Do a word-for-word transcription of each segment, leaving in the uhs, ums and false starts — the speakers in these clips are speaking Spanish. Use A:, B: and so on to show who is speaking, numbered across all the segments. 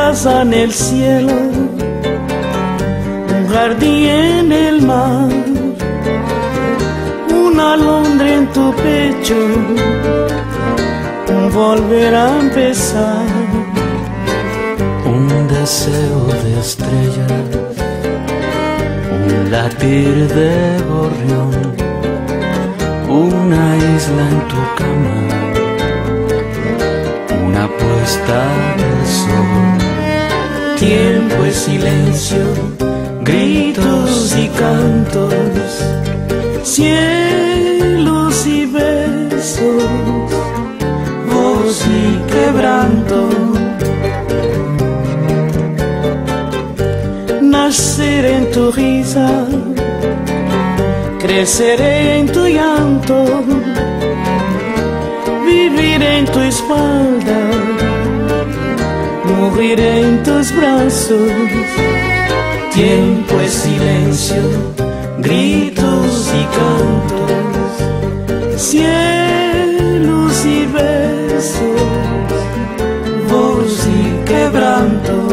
A: casa en el cielo, un jardín en el mar, una alondra en tu pecho, un volver a empezar,
B: un deseo de estrellas, un latir de gorrión, una isla en tu cama, una puesta de sol.
A: Tiempo es silencio, gritos y cantos, cielos y besos, voz y quebranto. Nacer en tu risa, crecer en tu llanto, vivir en tu espalda, morir en tus brazos. Tiempo es silencio, gritos y cantos, cielos y besos, voz y quebranto.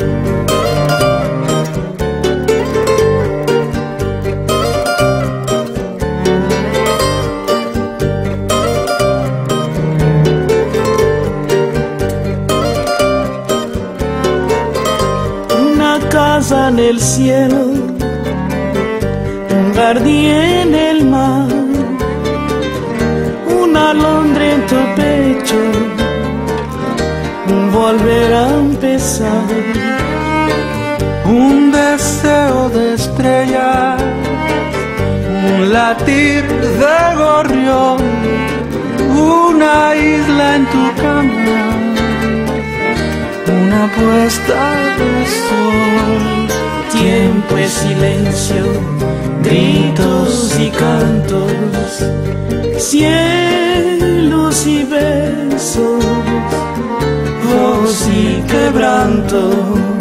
A: En el cielo, un jardín en el mar, una alondra en tu pecho, un volver a empezar,
B: un deseo de estrellas, un latir de gorrión, una isla en tu cama, una puesta de sol.
A: Tiempo es silencio, gritos y cantos, cielos y besos, voz y quebranto.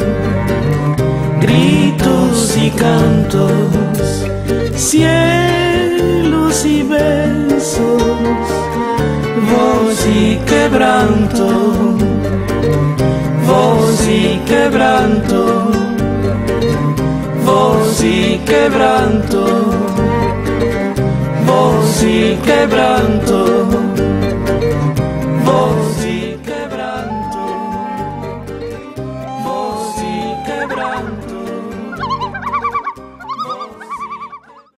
A: Gritos y cantos, cielos y besos, voz y quebranto. Voz y quebranto, voz y quebranto, voz y quebranto.